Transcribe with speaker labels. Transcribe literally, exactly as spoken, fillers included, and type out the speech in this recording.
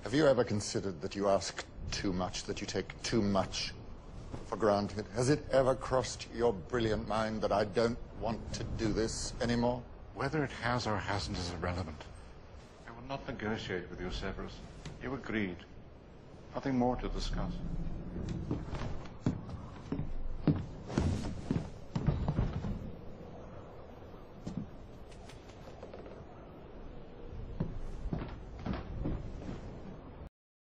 Speaker 1: Have you ever considered that you ask too much, that you take too much for granted? Has it ever crossed your brilliant mind that I don't want to do this anymore?
Speaker 2: Whether it has or hasn't is irrelevant. I will not negotiate with you, Severus. You agreed. Nothing more to discuss.